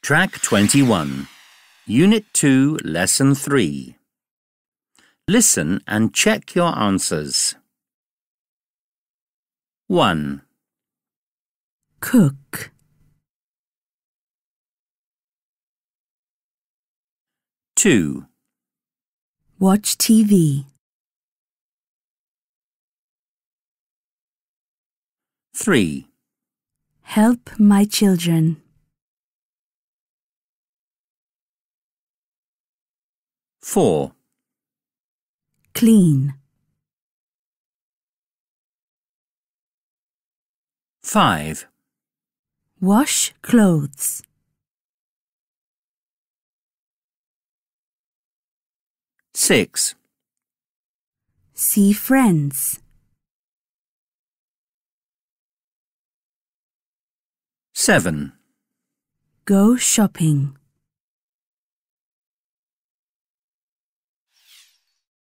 Track 21, Unit 2, Lesson 3. Listen and check your answers. 1. Cook. 2. Watch TV. 3. Help my children. 4. Clean. 5. Wash clothes. 6. See friends. 7. Go shopping.